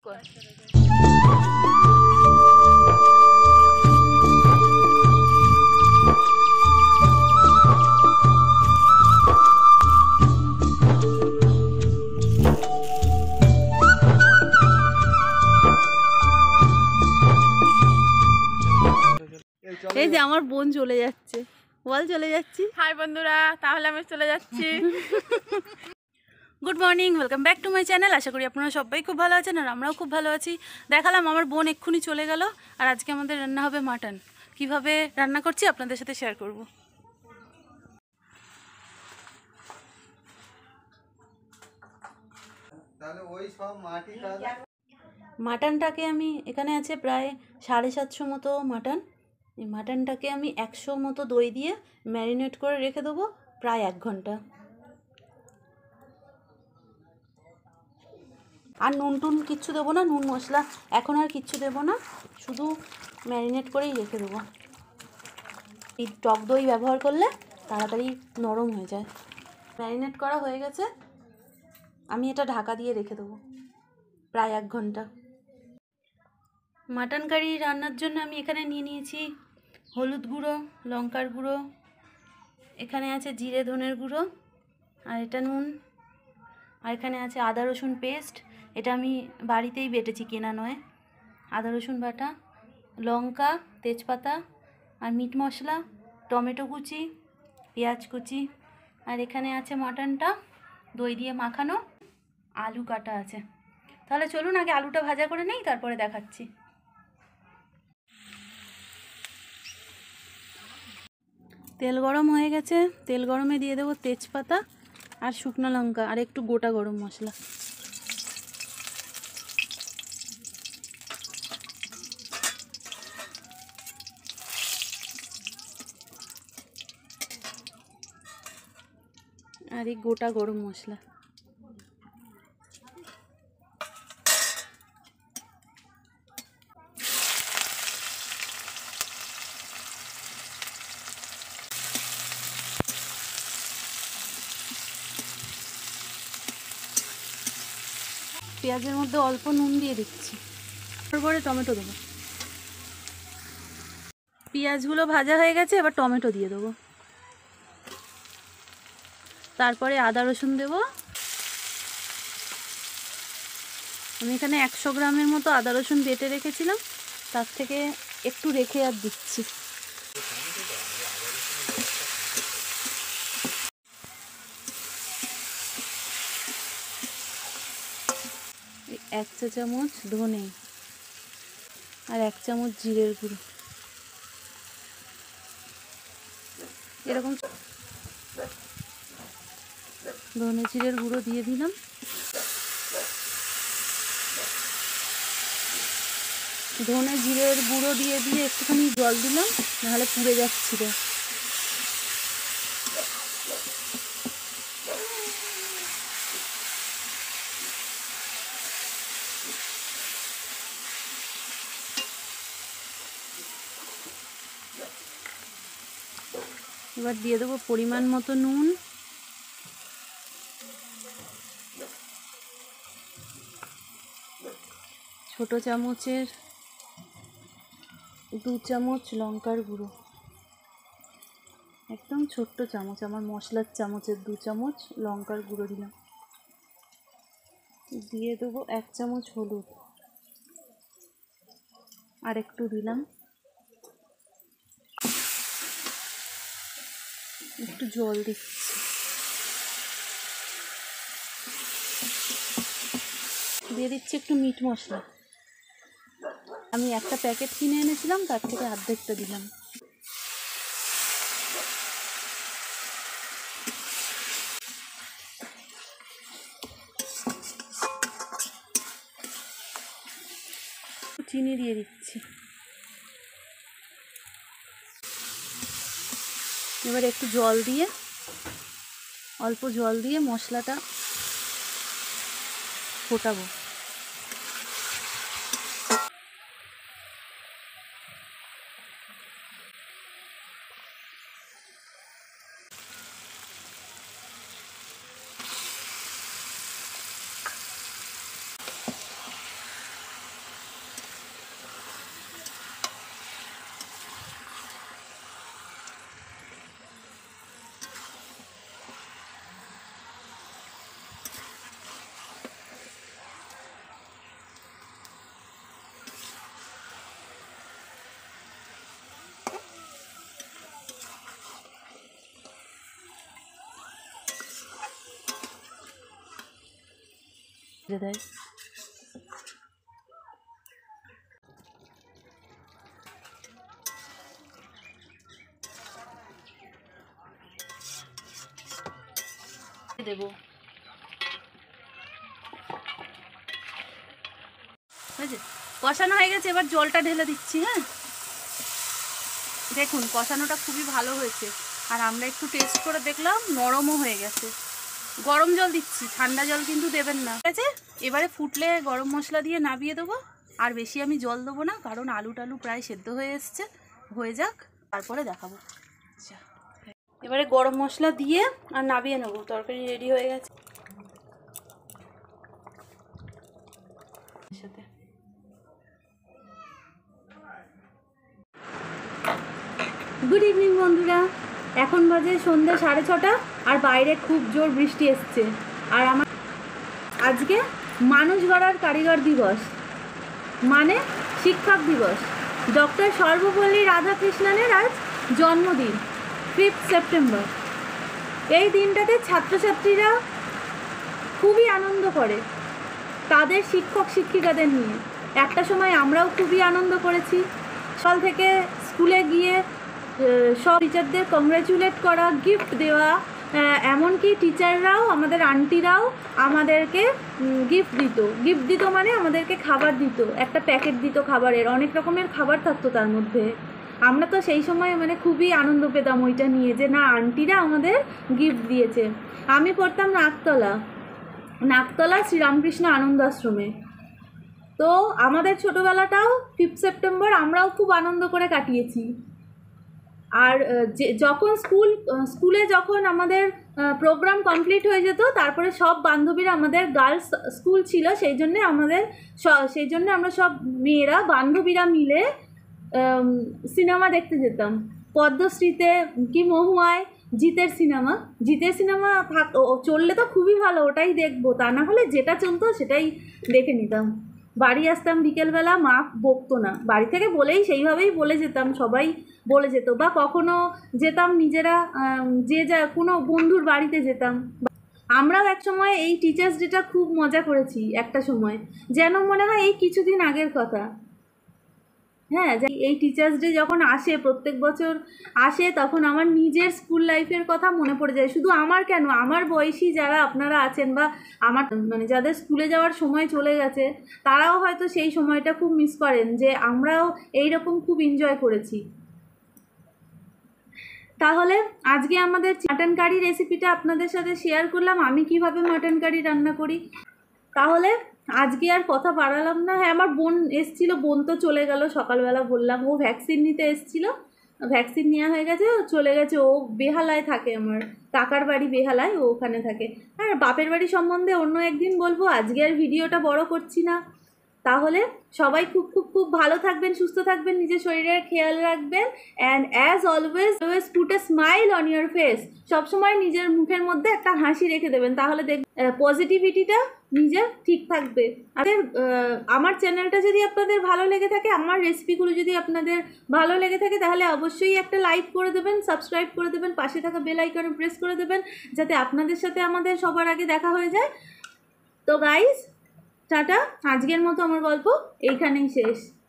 কর। এই যে আমার বোন চলে যাচ্ছে, বল চলে যাচ্ছি। হাই বন্ধুরা, তাহলে আমি চলে যাচ্ছি। Good morning, welcome back to my channel. আশা করি আপনারা সবাই খুব ভালো আছেন আর আমরাও খুব ভালো আছি। দেখালাম আমার বোন এক্ষুনি চলে গেল, আর আজকে আমাদের রান্না হবে মাটন। কিভাবে রান্না করছি আপনাদের সাথে শেয়ার করব। মাটনটাকে আমি এখানে আছে প্রায় 750 মতো মাটন। এই মাটনটাকে আমি 100 মতো দই দিয়ে ম্যারিনেট করে রেখে দেবো প্রায় 1 ঘন্টা। আর নুন টুন কিচ্ছু দেবো না, নুন মশলা এখন আর কিচ্ছু দেবো না, শুধু ম্যারিনেট করেই রেখে দেবো। এই টক দই ব্যবহার করলে তাড়াতাড়ি নরম হয়ে যায়। ম্যারিনেট করা হয়ে গেছে, আমি এটা ঢাকা দিয়ে রেখে দেবো প্রায় 1 ঘন্টা। মাটন কারি রান্নার জন্য আমি এখানে নিয়ে নিয়েছি হলুদ গুঁড়ো, লঙ্কার গুঁড়ো, এখানে আছে জিরে ধনের গুঁড়ো, আর এটা নুন, আর এখানে আছে আদা রসুন পেস্ট। এটা আমি বাড়িতেই বেটেছি, কেনা নয়। আদা রসুন বাটা, লঙ্কা, তেজপাতা, আর মিট মশলা, টমেটো কুচি, পেঁয়াজ কুচি, আর এখানে আছে মাটনটা দই দিয়ে মাখানো, আলু কাটা আছে। তাহলে চলুন আগে আলুটা ভাজা করে নেই, তারপরে দেখাচ্ছি। তেল গরম হয়ে গেছে, তেল গরমে দিয়ে দেবো তেজপাতা আর শুকনো লঙ্কা আর একটু গোটা গরম মশলা। আর এই গোটা গরম মশলা। পেঁয়াজের মধ্যে অল্প নুন দিয়ে দিচ্ছি, তারপরে টমেটো দেবো। পেঁয়াজগুলো ভাজা হয়ে গেছে, এবার টমেটো দিয়ে দেবো, তারপরে আদা রসুন দেবো। আমি এখানে 100 গ্রামের মতো আদা রসুন বেটে রেখেছিলাম, তার থেকে একটু রেখে আর দিচ্ছি। এক চা চামচ ধনে আর 1 চামচ জিরের গুঁড়ো, এরকম ধনে জিরের গুঁড়ো দিয়ে দিলাম। ধনে জিরের গুঁড়ো দিয়ে একটুখানি জল দিলাম, নাহলে পুড়ে যাচ্ছিল। এবার দিয়ে দেবো পরিমাণ মতো নুন, ছোট চামচের 2 চামচ লঙ্কার গুঁড়ো, একদম ছোট্ট চামচ, আমার মশলার চামচের 2 চামচ লঙ্কার গুঁড়ো দিলাম। দিয়ে দেবো 1 চামচ হলুদ, আর একটু দিলাম, একটু জল দিচ্ছি। দিয়ে দিচ্ছি একটু মিট মশলা, আমি একটা প্যাকেট কিনে এনেছিলাম, তার থেকে অর্ধেকটা দিলাম। চিনি দিয়ে দিচ্ছি। এবার একটু জল দিয়ে, অল্প জল দিয়ে মশলাটা ফোটাবো। দেয়। দেবো বুঝেছি, কষানো হয়ে গেছে, এবার জলটা ঢেলে দিচ্ছি। হ্যাঁ, দেখুন কষানোটা খুবই ভালো হয়েছে, আর আমরা একটু টেস্ট করে দেখলাম নরমও হয়ে গেছে। গরম জল দিচ্ছি, ঠান্ডা জল কিন্তু দেবেন না, ঠিক আছে? এবারে ফুটলে গরম মশলা দিয়ে নামিয়ে দেবো, আর বেশি আমি জল দেবো না, কারণ আলু টালু প্রায় সেদ্ধ হয়ে এসছে, হয়ে যাক তারপরে দেখাবো। আচ্ছা, এবারে গরম মশলা দিয়ে আর নামিয়ে নেবো, তরকারি রেডি হয়ে গেছে। সাথে গুড ইভিনিং বন্ধুরা, এখন বাজে সন্ধ্যে 6:30 আর বাইরে খুব জোর বৃষ্টি এসছে। আর আমার আজকে মানুষ গড়ার কারিগর দিবস, মানে শিক্ষক দিবস। ডক্টর সর্বপল্লী রাধাকৃষ্ণনের আজ জন্মদিন, 5 সেপ্টেম্বর। এই দিনটাতে ছাত্রছাত্রীরা খুবই আনন্দ করে তাদের শিক্ষক শিক্ষিকাদের নিয়ে। একটা সময় আমরাও খুবই আনন্দ করেছি। সকাল থেকে স্কুলে গিয়ে সব টিচারদের কংগ্রাচুলেট করা, গিফট দেওয়া, এমনকি টিচাররাও, আমাদের আন্টিরাও আমাদেরকে গিফট দিত মানে আমাদেরকে খাবার দিত, একটা প্যাকেট দিত খাবারের, অনেক রকমের খাবার থাকতো তার মধ্যে। আমরা তো সেই সময় মানে খুবই আনন্দ পেতাম ওইটা নিয়ে, যে না আন্টিরা আমাদের গিফট দিয়েছে। আমি পড়তাম নাকতলা শ্রীরামকৃষ্ণ আনন্দ আশ্রমে। তো আমাদের ছোটোবেলাটাও 5 সেপ্টেম্বর আমরাও খুব আনন্দ করে কাটিয়েছি। আর যখন স্কুলে যখন আমাদের প্রোগ্রাম কমপ্লিট হয়ে যেত, তারপরে সব বান্ধবীরা, আমাদের গার্লস স্কুল ছিল, সেই জন্য আমরা সব মেয়েরা বান্ধবীরা মিলে সিনেমা দেখতে যেতাম। পদ্মশ্রীতে কি মহুয়ায় জিতের সিনেমা চললে তো খুবই ভালো, ওটাই দেখবো, তা না হলে যেটা চলতো সেটাই দেখে নিতাম। বাড়ি আসতাম বিকেলবেলা, মা বকতো না, বাড়ি থেকে বলেই সেইভাবেই বলে যেতাম, সবাই বলে যেত, বা কখনো যেতাম নিজেরা, কোনো বন্ধুর বাড়িতে যেতাম। আমরাও এক সময় এই টিচার্স ডেটা খুব মজা করেছি, একটা সময় যেন মনে হয় এই কিছুদিন আগের কথা। হ্যাঁ, এই টিচার্স ডে যখন আসে, প্রত্যেক বছর আসে, তখন আমার নিজের স্কুল লাইফের কথা মনে পড়ে যায়। শুধু আমার কেন, আমার বয়সী যারা আপনারা আছেন, বা আমার মানে যাদের স্কুলে যাওয়ার সময় চলে গেছে, তারাও হয়তো সেই সময়টা খুব মিস করেন, যে আমরাও এইরকম খুব এনজয় করেছি। তাহলে আজকে আমাদের মাটন কারি রেসিপিটা আপনাদের সাথে শেয়ার করলাম, আমি কিভাবে মাটন কারি রান্না করি। তাহলে আজকে আর কথা বাড়ালাম না। হ্যাঁ, আমার বোন এসছিল, বোন তো চলে গেল সকালবেলা, বললাম, ও ভ্যাকসিন নিতে এসছিল, ভ্যাকসিন নেওয়া হয়ে গেছে, চলে গেছে। ও বেহালায় থাকে, আমার কাকার বাড়ি বেহালায়, ও ওখানে থাকে। আর বাপের বাড়ি সম্বন্ধে অন্য একদিন বলবো, আজকে আর ভিডিওটা বড় করছি না। তাহলে সবাই খুব খুব খুব ভালো থাকবেন, সুস্থ থাকবেন, নিজের শরীরের খেয়াল রাখবেন, and as always put a smile on your face. সবসময় নিজের মুখের মধ্যে একটা হাসি রেখে দেবেন, তাহলে পজিটিভিটিটা নিজের ঠিক থাকবে। আর আমার চ্যানেলটা যদি আপনাদের ভালো লেগে থাকে, আমার রেসিপিগুলো যদি আপনাদের ভালো লেগে থাকে, তাহলে অবশ্যই একটা লাইক করে দেবেন, সাবস্ক্রাইব করে দেবেন, পাশে থাকা বেল আইকনে প্রেস করে দেবেন, যাতে আপনাদের সাথে আমাদের সবার আগে দেখা হয়ে যায়। তো গাইস, টাটা, আজকের মতো আমার গল্প এইখানেই শেষ।